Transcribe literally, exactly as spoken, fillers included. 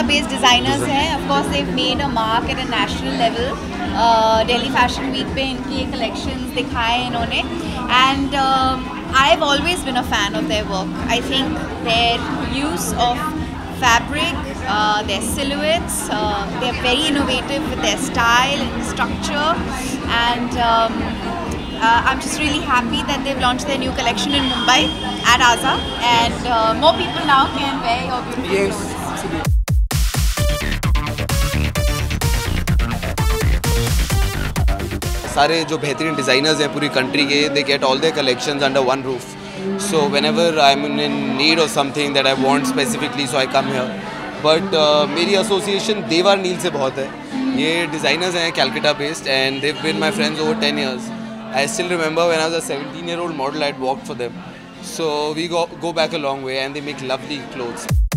based designers हैं. Of course they've made a mark at a national level. uh, Delhi Fashion Week पे इनकी collections दिखाए इन्होंने, and um, I've always been a fan of their work. I think their use of fabric, uh, their silhouettes, uh, they're very innovative with their style and structure, and um, uh, I'm just really happy that they've launched their new collection in Mumbai at Aza, and uh, more people now can wear your beautiful yes. clothes. सारे जो बेहतरीन designers हैं पूरी country के, they get all their collections under one roof. So whenever I'm in need of something that I want specifically, so I come here. But uh, मेरी association देवर नील से बहुत है. ये designers हैं Calcutta based, and they've been my friends over ten years. I still remember when I was a seventeen year old model, I'd walked for them. So we go, go back a long way, and they make lovely clothes.